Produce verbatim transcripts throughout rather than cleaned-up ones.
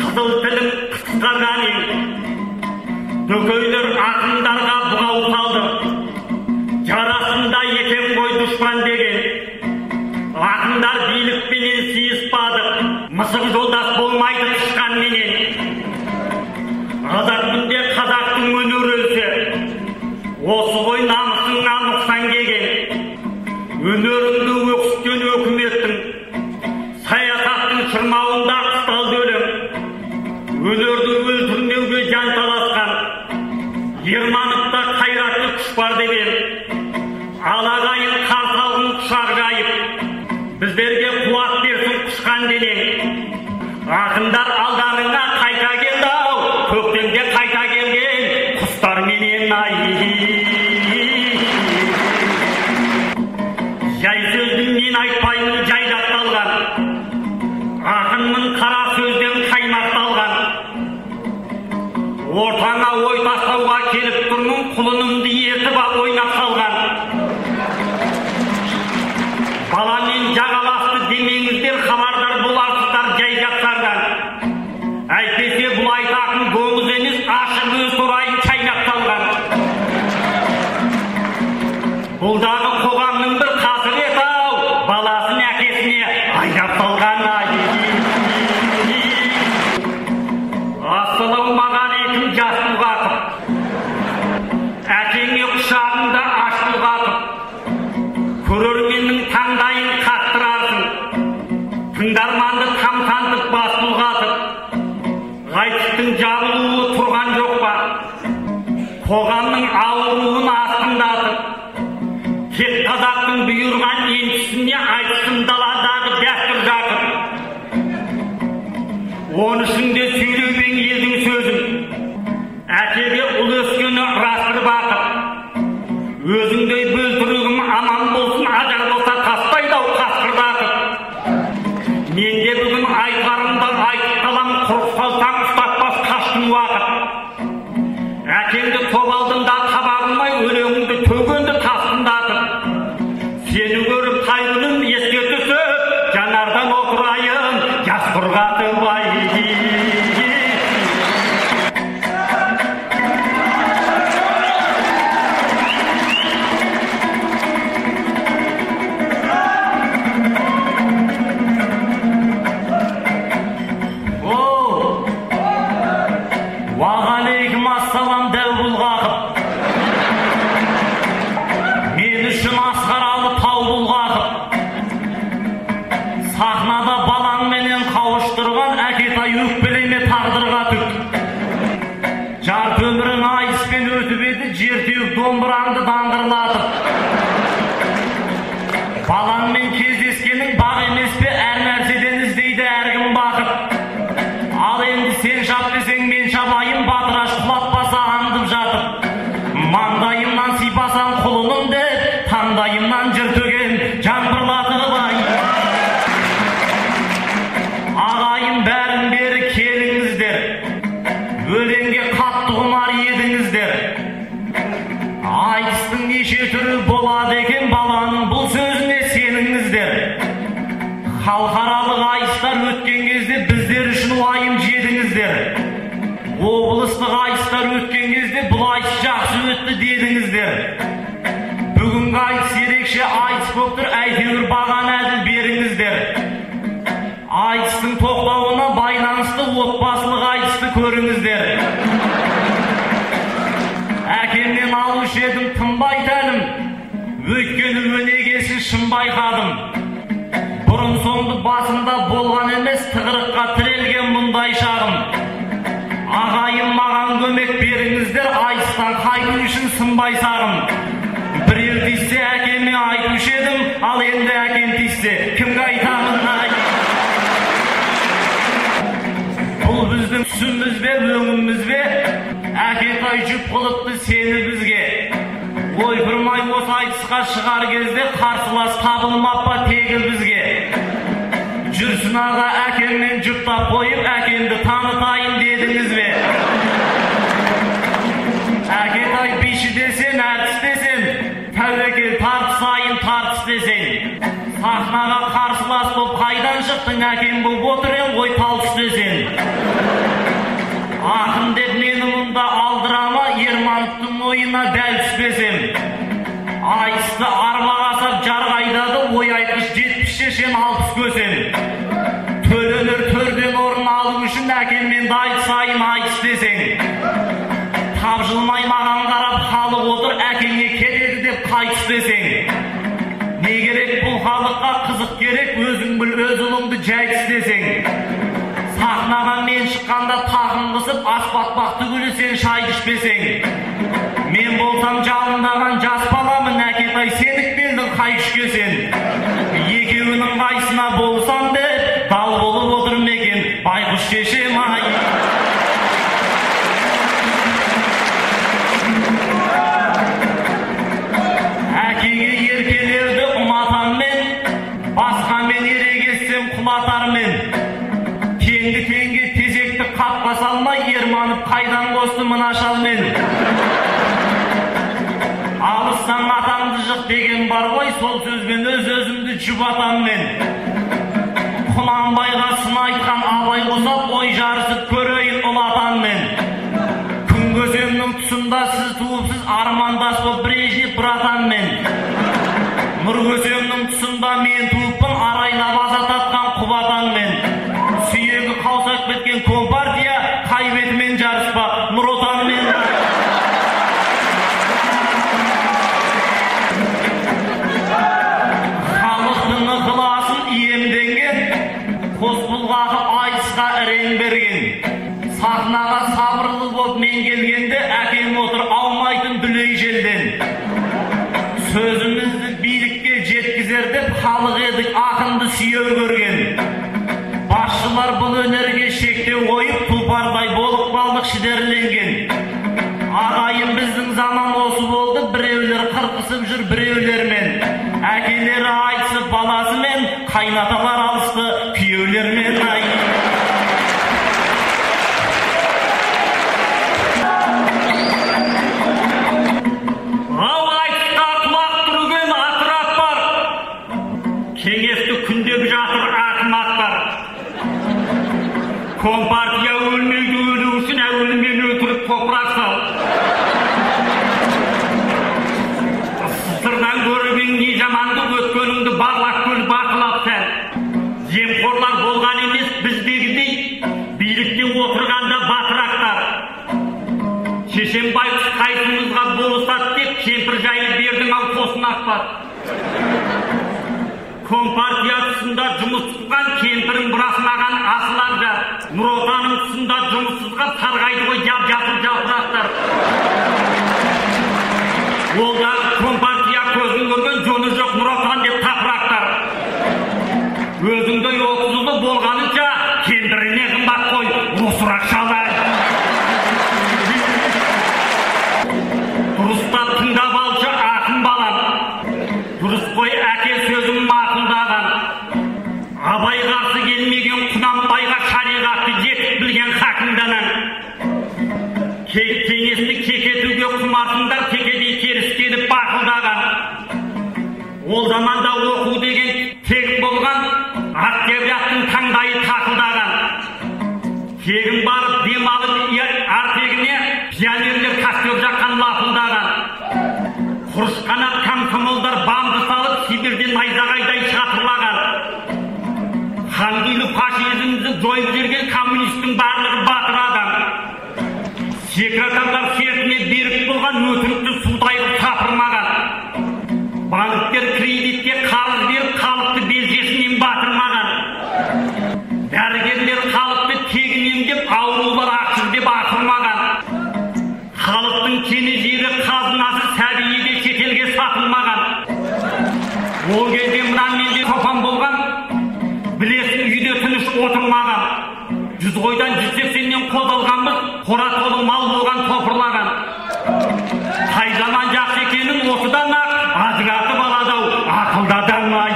қызыл тілім қысқарған ең. Дөкейлер ақындарға бұғау салды. Жарасында екен ғой дұшпан деген. Ақындар билікпенен сыйыспады. Мысық жолдас болмайды тышқанменен. Қазақ күнде қазақтың өнері өлсе, осы ғой намысыңа нұқсан келген. Өнеріңді өксіткен өкіметтің, саясаттың шырмауында қысталды өлім. Өнерді өлтірмеуге жан таласқан Ермановта қайратты күш бар деген. Алағайын қарсы алғын құшақ жайып, біздерге қуат берсін құшқан денең. Ақындар алдарыңа қайта келді ау, көктемде қайта келген құстар менен ай. Жай сөздің мен айтпаймын жайдақталған, ақынның қара сөзден қаймақталған. Ортаңа ой тастауға келіп тұрмын, құлынымды ертіп ап ойнап салған. Баламен жағаласты демеңіздер, хабардар боларсыздар жай жапсардан. Әйтпесе бұл айтатын доңыз емес, ашық өз торайын чайнап салған. Бұлдағы қоғамның бір қасірет ау, баласын әкесіне айдап салған ай. Ассалаумағалейкум жас тұлғатып, әкеңе құшағында аш тұлғатып, көрерменнің таңдайын қақтырарсың, тыңдарманды тамтантып бас тұлғатып. Ғайыптың жабылуы тұрған жоқ па, қоғамның ауруын астындатып, тек қазақтың бұйырған еншісіне айтсын даладағы дәстүр жақып. Он үшінде сөйлеумен елдің сөзін, әкеге ұл өскені растыр бақып. Өзіңдей бөлтірігім аман болсын, ажар болса таспайды ау қасқырдатып. Мен де бүгін айтарымды айтып қалам, құрық салсаң ұстатпас қаштың уақыт. Әкеңді топ алдында табағылмай, өлеңіңді төгенді тасқындатып. Сені көріп тайғыным еске түсіп, жанардан отырайын жас құрғатып ай. Уағалейкум ассалам дәу бұлғақып, мен үшін асқаралы тау бұлғақып. Сахнада балаңменен қауыштырған әкетай өкпелеме тағдырға түк. Жарты өмірің айыспен өтіп еді, жертеуік домбыраңды даңғырлатып. Балаңмен кездескенің бақ емес пе, әр нәрседен іздейді әркім бақыт. Ал енді сен шап десең мен шабайын, батыраш құлатпаса аңдып жатып. Маңдайымнан сипасаң құлыным деп, таңдайымнан жыр төген жаңбырлатып ай. Ағайын бәрін бері келіңіздер, өлеңге қатты құмар едіңіздер. Айтыстың неше түрі болады екен, баланың бұл сөзіне сеніңіздер. Халықаралық айыстар өткен кезде біздер үшін уайым жедіңіздер. Облыстық айыстар өткен кезде бұл айыс жақсы өтті дедіңіздер. Бүгінгі айыс ерекше айыс болып тұр, әйтеуір бағаны әділ беріңіздер. Айыстың тоқтауына байланысты отбасылық айысты көріңіздер. Әкемнен алушы едім тынбай тәлім, өйткені өнегесін шын байқадым. Бұрын соңды басында болған емес, тығырыққа тірелген мұндай шағым. Ағайын маған көмек беріңіздер, айыстан қайту үшін сынбай сағым. Біреу тиіссе әкеме айтушы едім, ал енді әкем тиіссе кімге айтамын ай. Бұл біздің түсіміз бе, өңіміз бе, әкетай жүп қылыпты сені бізге. Ойпырмай осы айтысқа шығар кезде қарсылас табылмап па тегіл бізге. Жүрсін аға әкеммен жұптап қойып, әкемді танытайын дедіңіз бе? Әкетай биші десен, әртіс десен, тәуекел тартысайын тартыс десен. Сахнаға қарсылас боп қайдан шықтың, әкем бұл отыр ем ғой талтыс десен. ойынына дәл түспесем, айтысты арба қасап жарға айдады, ой айтқыш жетпіс шешем алпыс көсем. Төленер төрден орын алу үшін әкеммен дайт сайын айтыс десең. Тапжылмай маған қарап халық отыр, әкеңе кетеді деп қайтыс десең. Не керек бұл халыққа қызық керек, өзің біл өз ұлыңды жайтыс десең. Сахнаға мен шыққанда тақым қысып, аспатпақ түгілі сен шай ішпесең. Мен болсам жалындаған жас баламын, әкетай сенік белдің қай ішкесен. Екеуінің қайсына болсам деп, дал болып отыр мекен, байқұс шешем ай. Әкеңе еркелерді ұнатаммен, басқамен ерегессем құлатармен. Теңді-теңге тезекті қапқа салмай, ерманып қайдан қосты мына шалмен. Алыстан атамды жық деген бар ғой, сол сөзбен өз-өзімді жұбатам мен. Құнанбайға сын айтқан абай қосап, ой жарысып көрейін ұлатам мен. Күн көсемнің тұсында сіз туыпсыз, армандас боп Брежнев братан мен. Нұр көсемнің тұсында мен туыппын, арайлап аза татқан құбатан мен. Сүйегі қаусап кеткен компартия, қайбетімен жарыспа, Нұр Отан мен. Халықтың ықыласын иемденген, қос бұлғақып айтысқа ірен берген. Сахнаға сабырлы боп мен келгенде, әкем отыр аумайтын дүлей желден. Сөзімізді билікке жеткізер деп, халық едік ақынды сүйеу көрген. Басшылар бұл өнерге шектеу қойып, тұлпардай болып қалдық шідерленген. Ағайын біздің заман осы болды, біреулер қырқысып жүр біреулермен. Әкелері айтысып баласымен, қайнаталар алысты күйеулермен ай. Ау айтысқа құлақ түрген атырап бар, кеңесті күндегі жатыр ақымақтар. Компартия өлмейді, өлу үшін әуелімен өтіріп топырақ сал. Сырдан көріп не жаманды, өткеніңді барлақ көл бақылап сәл. Жемқорлар болған емес біздегідей, билікте отырғанда батырақтар. Шешем байқұс қайсымызға болысат деп, кемпір жайы бердің ау қосын ақпат. Компартия тұсында жұмыс тұтқан кемпірін бұрасынаған асыларда, Нұр Отанның тұсында жұмыссызға сарғайды ғой жап-жасыл жапырақтар. Олда компартия көзін көрген жоны жоқ Нұр Отан деп тапырақтар. Өзіңді отызылы болғанынша кемпіріне қымбат қой, осырақ шалай. Дұрыстап тыңдап алшы ақын балам. Дұрыс қой әке сөзім мақұлдаған. Абай қарсы келмеген Құнанбайға шариғатты жетіп білген хакімданан. Кеңесті кекетуге құмартындар текедей теріс келіп бақылдаған. Ол заманда оқу деген тегін болған, октябряттың таңдайы тақылдаған. Тегін барып демалып артегіне пионерлер костер жаққан лапылдаған. Құрыш қанат комсомолдар бамды салып Сибирьден найзағайдай шатырлаған. Хангилі фашизмді жойып жүрген коммунистің барлығы батыр адам. Секретарлар сертіне берік болған, өтірікті судайып сапырмаған. Банктер кредитке қарыз беріп, халықты белшесінен батырмаған. Дәрігерлер халықты тегін емдеп, аурулар ақсыз деп ақырмаған. Халықтың кені жері қазынасы сәбиеде шетелге сатылмаған. Ол кезде мұнан менде қоқан болған, білесің үйде тыныш отырмаған. Жүз қойдан жүз сексеннен қозалғанбыз, қора толы мал болған топырлаған. Қай заман жақсы екенін осыдан ақ ажыратып алады-ау ақылдадан ай.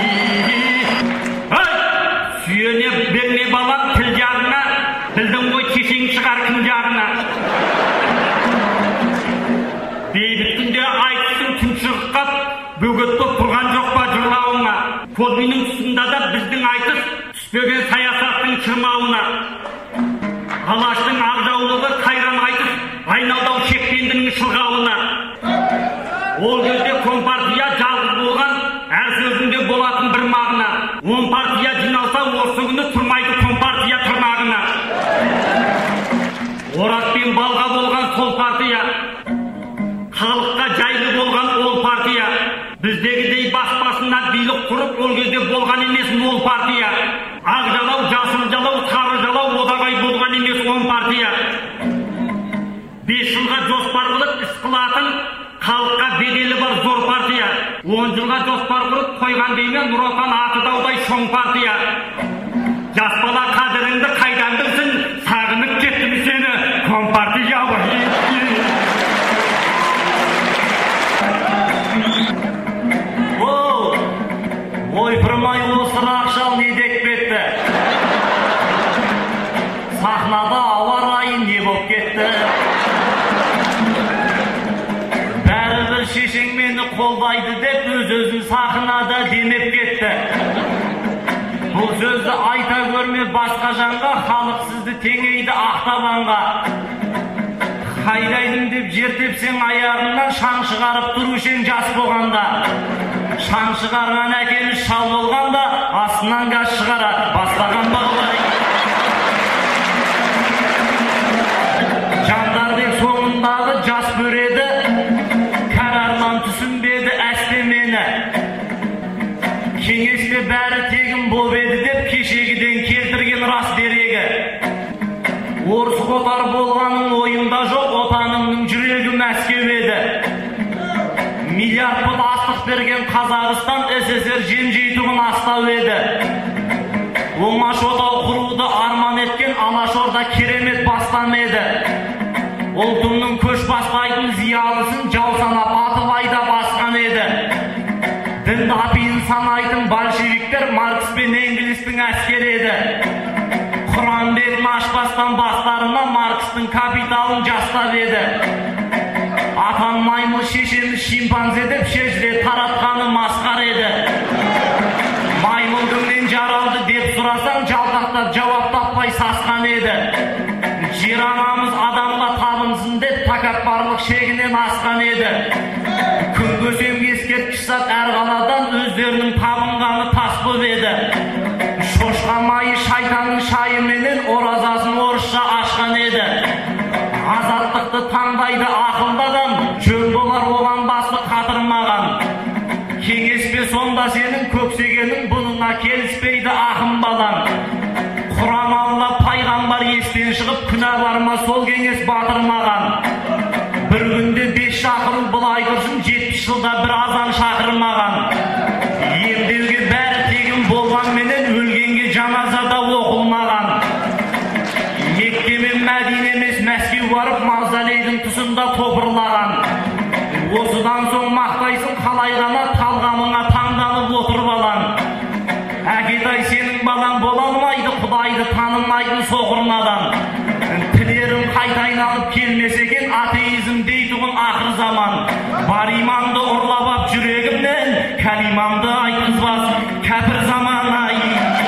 Сүйене берме балам тіл жағына, білдің ғой кешен шығар кім жағына. Бейбіт күнде айтысын тұншығып, бөгет боп тұрған жоқ па жырлауына. Подминің тұсында да біздің айтыс түспеген саясаттың шырмауына. Алаштың ақ жаулығы қайран айтыс, айналдау шектендінің сөзінің шылғауына. Ол кезде компартия жалғыз болған, әр сөзінде болатын бір мағына. Он партия жиналса, осы күні тұрмайды компартия тұрмағына. Орақ пен балға болған сол партия, халыққа жайлы болған ол партия. Біздегідей бас-басына билік құрып, ол кезде болған емес мол партия. Ақ жалау, жасыл жалау, сары жалау, одағай болған емес он партия. Бес жылға жоспар қылып іс қылатын, халыққа беделі бар зор партия. Он жылға жоспар құрып қойған деймен Нұр Отан аты даудай шоң партия. Жас бала қадіріңді қайдан білсін, сағынып кеттім сені компартия. Ойпырмай осы рақшал не деп кетті? Сахнада ауа райы не боп кетті? Бәрібір шешең мені қолдайды деп өз-өзін сахнада демеп кетті. Бұл сөзді айта көрме басқа жанға, халық сізді теңейді ақтабанға. Қайдайдым деп жер тепсең аяғыңнан, шаң шығарып тұрушен жас болғанда. Шаң шығарған әкеміз шал болғанда, астынан газ шығарады, бастаған бағылай. Жандардың соңындағы жас көреді, кәрарлан түсінбеді әстемені. Кеңесте бәрі тегін боп еді деп кешегіден келтірген рас дерегі. Орыс қотар болғаның ойымда жоқ, отаныңның жүрегі Мәскеу еді. Миллиард пұт астық берген Қазақстан СССР жем-жейтұғын астау еді. Оңаш отау құруды арман еткен Алашорда керемет бастам еді. Ұлтымның көш бастайтын зиялысын жау санап атып айда басқан еді. Дінді апиын санайтын большевиктер Маркс пен Энгельстің әскері еді. Құран бетін ашпастан бастарына Маркстың капиталын жастап еді. Атан маймыл шешеміз шимпанзе деп шежіре таратқаны масқар еді. Маймыл кімнен жаралды деп сұрасаң, жалтақтап жауап таппай сасқан еді. Жер анамыз адамға табынсын деп тәкаппарлық шегінен асқан еді. Күн көсемге ескерткіш сап әр қаладан өздерінің табынғаны тас боп еді. Шошқа майы шайтанның шайыменен оразасын орысша ашқан еді. Азаттықты таңдайды ақылды адам, жөн болар оған басы қатырмаған. Кеңеспе сонда сенің көксегенің, бұныңа келіспейді ақын балам. Құран алла пайғамбар естен шығып, күнә бар ма сол кеңес батырмаған. Бір күнде бес шақыру былай тұрсын, жетпіс жылда бір азан шақырмаған. Емдеуге бәрі тегін болған менен, өлгенге жаназада оқылмаған. Мекке мен Мәдине емес Мәскеу барып, мавзолейдің тұсында топырлаған. Осыдан соң мақтайсың қалай ғана, талғамыңа таңданып отыр балан. Әкетай сенің балан бола алмайды, Құдайды танымайтын соқырнадан. Тілерім қайта айналып келмесе екен, атеизм дейтұғын ақыр заман. Бар иманды ұрлап ап жүрегімнен, кәлимамды айтқызбас кәпір заман ай.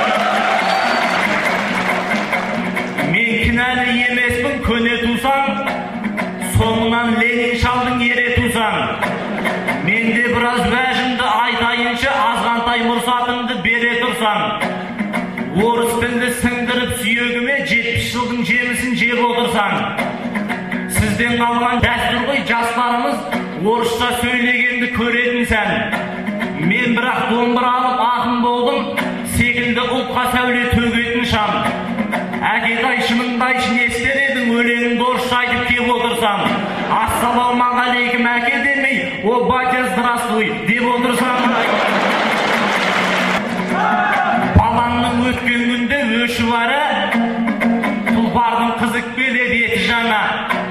Мен кінәлі емеспін көне тусам, соңынан Ленин шалдың ере тусам. Менде біраз уәжімді айтайыншы, азғантай мұрсатымды бере тұрсам. Орыс тілді сіңдіріп сүйегіме, жетпіс жылдың жемісін жеп отырсам. Сізден қалған дәстүр ғой, жастарымыз орысша сөйлегенді көретін сән. Мен бірақ домбыра алып ақын болдым, секілді ұлтқа сәуле төгетін шам. Әкетай шыныңды айтшы не істер едің, өлеңіңді орысша айтып кеп отырсам. Ассалаумағалейкум әке демей, о батя здравствуй деп отырсам. Баланның өткен күнде өші бары, тұлпардың қызық беледі еті жаңа.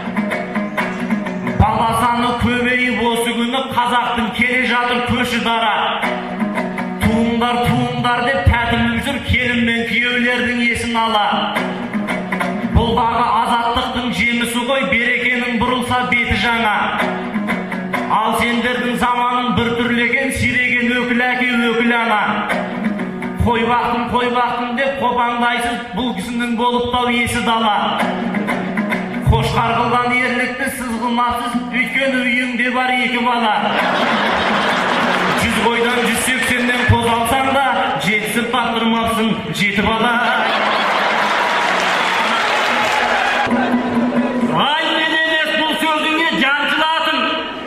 Бала саны көбейіп осы күні, қазақтың келе жатыр көші дара. Туыңдар, туыңдар деп тәтіміп жүр, келін мен күйеулердің есін ала. Бұл дағы азаттықтың жемісі ғой, берекенің бұрылса беті жаңа. Ал сендердің заманын бір түрлеген, сиреген өкіл әке өкіл ана. Қой бақтым, қой бақтым деп қопаңдайсыз, бұл кісінің болып тау есі дала. қошқар қылған ерлікті сіз қылмапсыз, өйткені үйіңде бар екі бала. Жүз қойдан жүз сексеннен қоз алсаң да, жетісіп таптырмапсың жеті бала. Ай, мен емес бұл сөзіңе жан жылатың.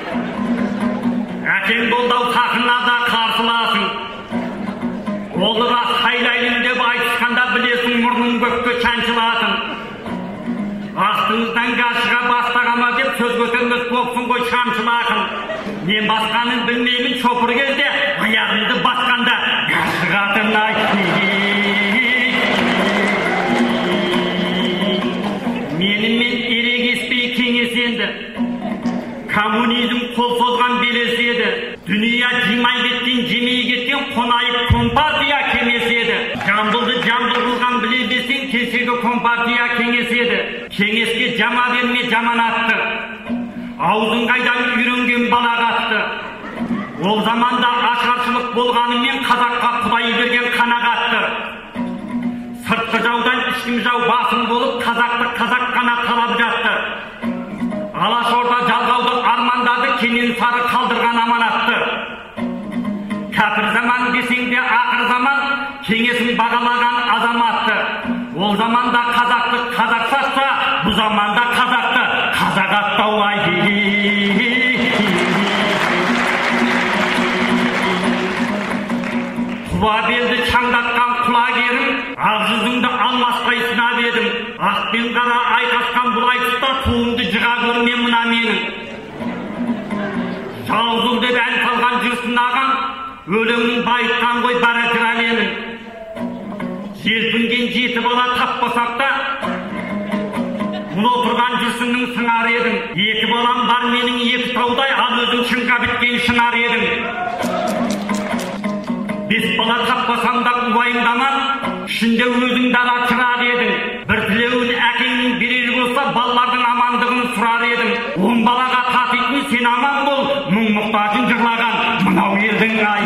Әкең болдау тақына да қарсыласың. Олыға сайлайын деп айтысқанда білесің мұрның көкке шаншылатын. Астыңыздан ғашыға бастағама деп сөз көтермес болсын ғой шамшылақын. Мен басқанын білмеймін шопыр кезде, аяғымды басқанда ғашыға тырнай. Менімен ерегеспей кеңесенді. Коммунизм қол созған белеседі. Дүния жимай кеткен, жемей кеткен қонайып компартия кеңеседі. Жамбылды жамбыл қылған біле бесен кесегі компартия кеңеседі. Кеңеске жама берме жаманатты. Аузын қайдан үйренген балағатты. Ол заманда ашаршылық болғанымен қазаққа құдай берген қанағатты. Сыртқы жаудан ішкі жау басым болып, қазақты қазақ қана талап жатты. Алашорда жалғауды армандады, кенен сары қалдырған аманатты. Кәпір заман десең де ақыр заман, кеңесін бағалаған азаматты. Ол заманда қазақты қазақ сатса, бұл заманда қазақты қазақ аттау ай. Құба белді шаңдатқан құлагерім, ақ жүзіңді алмаспай сынап едім. Ақ пен қара айқасқан бұл айтыста туыңды жыға көрме мына менің. Жаузыл деп ән салған жүрсін ағам, өлеңін байытқан ғой бара тіраленің. Желпінген жеті бала таппасақ та, мұны отырған жүрсіннің сыңар едім. Екі балам бар менің екі таудай, ал өзің шыңға біткен шынар едім. Бес бала таппасам да уайымдаман, ішінде өзің дара çırar едің. Бір тілеуін әкеңнің берер болса, балалардың амандығын сұрар едім. Он балаға татитын сен аман бол, мұң мұқтажын жырлаған мынау елдің ай.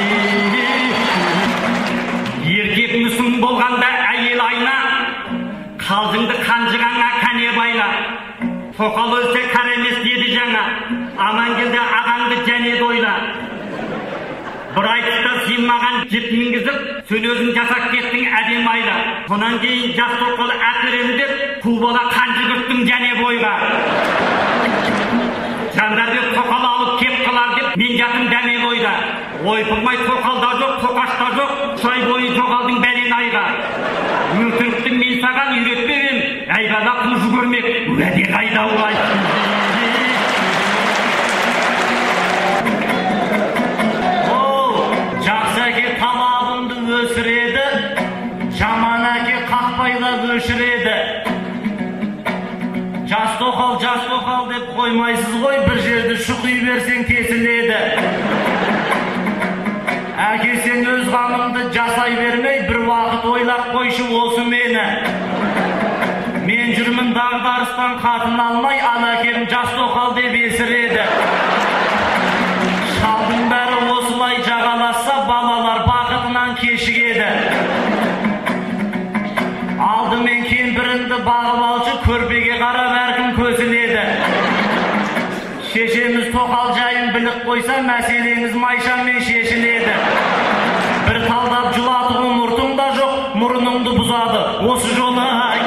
Еркек мүсін болғанда әйел айна, қалжыңды қанжығаңа кәне байла. Тоқал өлсе кәр емес деді жаңа, аман келді ағаңды және дойла. Бір айтыста сен маған жіп мінгізіп, сен өзің жасап кеттің әдем айла. Сонан кейін жас тоқал әперем деп, қу бала қанжы күттің және бойға. Жандарбек тоқал алып кеп қылар деп, мен жатым дәмел ойда. Ойпылмай тоқал да жоқ, тоқаш та жоқ, шай бойы тоқалдың бәлен айға. Өтірікті мен саған үйретпегем, әйбала қу жүгірмек, уәде қайда олай. Өсіреді, жаман әке қақпайлап өшіреді. Жас тоқал, жас тоқал деп қоймайсыз ғой, бір жерді шұқи берсең кесіледі. Әке сен өз қамыңды жасай бермей, бір уақыт ойлап қойшы осы мені. Мен жүрмін дағдарыстан қатын алмай, ал әкем жас тоқал деп есіреді. Шалдың бәрі осылай жағаласа, балалар бақытынан кешігеді. Алдымен кемпіріңді бағып алшы, көрпеге қарап әркім көсіледі. Шешеміз тоқал жайын біліп қойса, мәселеңіз майшамен шешіледі. Бір талдап жылатып мұртың да жоқ, мұрныңды бұзады осы жолы ай.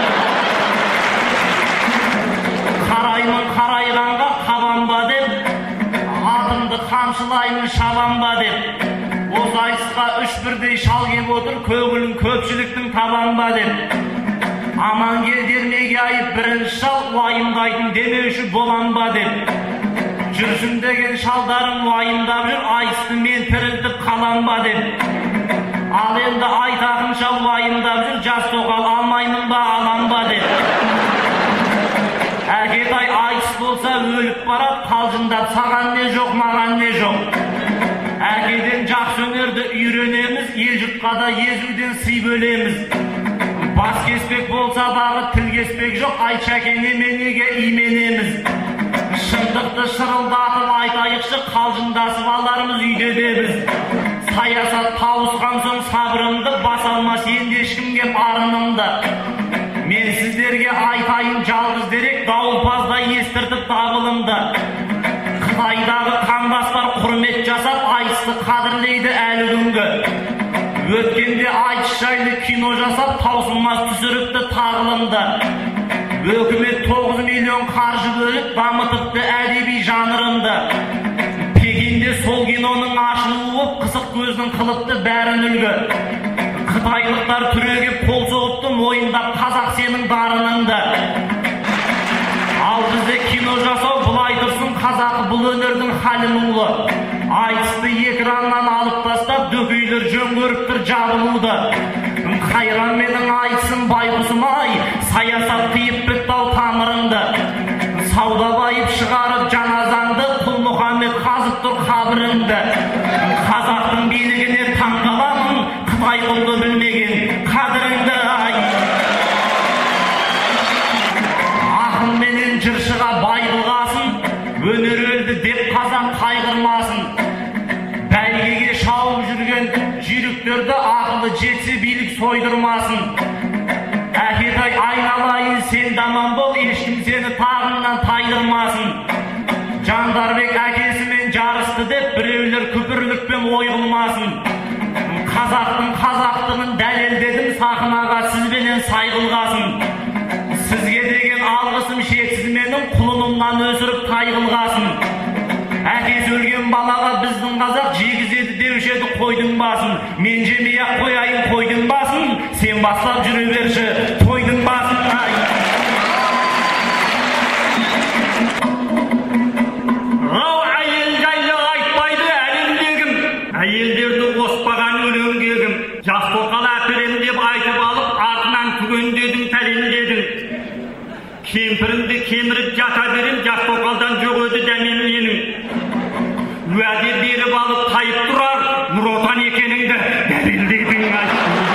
Қараймын қарайғанға қабанба деп, атымды қамшылаймын шабанба деп. Осы айтысқа үш бірдей шал кеп отыр, көңілін көпшіліктің табанба деп. Аман кел дермеге айып бірінші шал, уайымдайтын демеуші боланба деп. Жүрсін деген шалдарым уайымдап жүр, айтысты мен тірілтіп қаланба деп. Ал енді айтақын шал уайымдап жүр, жас тоқал алмаймын ба аланба деп. Әкетай айтыс болса өліп барат, қалжыңдап саған не жоқ, маған не жоқ. Әкеден жақсы өнерді үйренеміз, ел жұртқа да езуден сый бөлеміз. Бас кеспек болса дағы тіл кеспек жоқ, айтшы әке неменеге именеміз. Шындықты шырылдатып айтайықшы, қалжыңдасып аларымыз үйде дебіз. Саясат тауысқан соң сабырымды, бас алмас енді ешкімге арынымды. Мен сіздер сіздерге айтайын жалғыз дерек дауылпаздай естіртіп дабылымды. Қытайдағы қандастар құрмет жасап айтысты қадірлейді әлі күнгі. Өткенде айтыс жайлы кино жасап таусылмас түсіріпті тағылымды. Өкімет тоғыз миллион қаржы бөліп дамытыпты әдеби жанрынды. Пекинде сол киноның ашылуы қысық көздің қылыпты бәрін үлгі. Қытайлықтар түрегеп қол соғыпты мойындап қазақ сенің дарыныңды. Ал бізде кино жасау бұлай тұрсын қазақы бұл өнердің халі мұңлы. Айтысты экраннан алып тастап дөкейлер жөн көріп тұр жабылуды. Қайран менің айтысын байғұсым ай, саясат тиіп бітті-ау тамырыңды. Сауда байып шығарып жаназаңды, Құл Мұхаммед қазып тұр қабіріңді. Қазақтың билігіне таңғаламын, Қытай құлды білмеген қадіріңді ай. Ақын менен жыршыға бай қылғасын, өнер өлді деп қазақ қайғырмасын. Бәйгеге шауып жүрген жүйріктерді ақылы жетсе билік сойдырмасын. Әкетай айналайын сен даман бол, ешкім сені тағынан тайдырмасын. Жандарбек әкесімен жарысты деп біреулер күпірлікпен ойғылмасын. Қазақтың қазақтығын дәлелдедім, сахнаға сізбенен сайғылғасын. Сізге деген алғысым шексіз менің, құлынымнан өсіріп тайғылғасын. Әкесі өлген балаға біздің қазақ жегізеді деуші еді қойдың басын. Мен жемей-ақ қояйын қойдың басын, сен бастап жүре берші тойдың басын ай. Ау әйел жайлы айтпайды әлемдегім, әйелдерді қоспаған өлеңдегім. Жас тоқал әперем деп айтып алып, артынан түгендедің тәлемдедің. Кемпірімді кеміріп жата берем, жас тоқалдан жоқ өді дәмем менің. Уәде беріп алып тайып тұрар, Нұр Отан екеніңді дәлелдедің ай.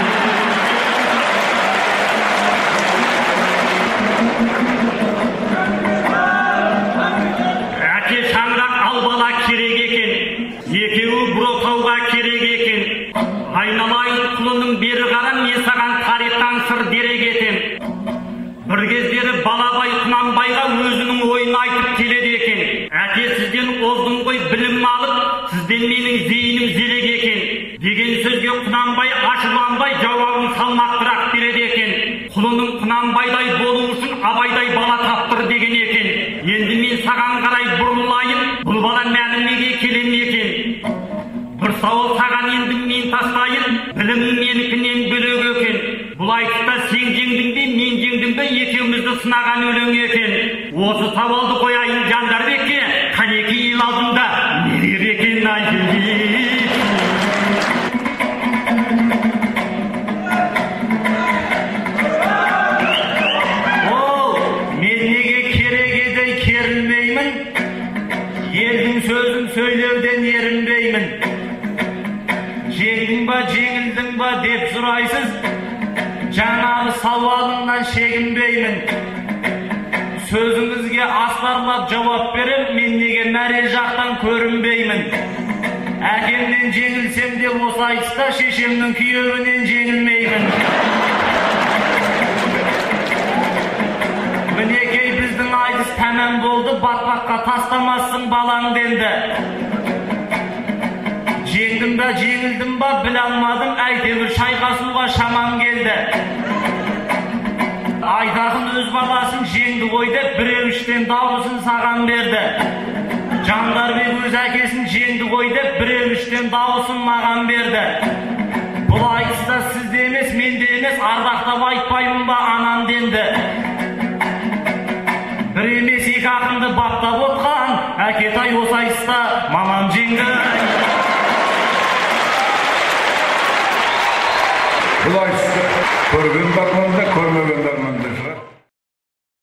Әке шаңырақ ал бала керек екен, екеуі бір отауға керек екен. Айналайын құлының бері қарам, мен саған тарихтан сыр дерек етем. Бір кездері Балабай Құнанбайға өзінің ойын айтып келеді екен. Әке сізден оздың ғой білім алып, сізден менің зейінім зерек екен. Деген сөзге Құнанбай ашуланбай жауабын салмақтырақ береді екен. Құлының Құнанбайдай болу үшін Абайдай бала таптыр деген екен. Енді мен саған қарай бұрылайын, бұл бала мәлімеге келем екен. Бір сауал саған енді мен тастайын, білімім менікінен бөлек екен. Бұл айтыста сен жеңдің бе, мен жеңдім бе, екеумізді сынаған өлең екен. Осы сауалды қояйын Жандарбекке, қанеки ел алдында нелер екен ай. Ол, мен неге керек еді керілмеймін, елдің сөзін сөйлеуден ерінбеймін. Жеңдің ба, жеңілдің ба деп сұрайсыз, жаңағы сауалыңнан шегінбеймін. Сөзіңізге астарлап жауап берем, мен неге мәре жақтан көрінбеймін. Әкемнен жеңілсем де осы айтыста, шешемнің күйеуінен жеңілмеймін. Мінекей біздің айтыс тәмам болды, батпаққа тастамассың балаң денді. Жеңдім ба, жеңілдім ба, біле алмадым, әйтеуір шайқасуға шамам келді. Айтақын өз баласын жеңді ғой деп, біреу іштен дауысын саған берді. Жандарбек өз әкесін жеңді ғой деп, біреу іштен дауысын маған берді. Бұл айтыста сізде емес, менде емес, ардақтап айтпаймын ба анам денді. Бір емес екі ақынды баптап отқан, Әкетай осы айтыста мамам жеңді. Бұл айтысты көрген бағманда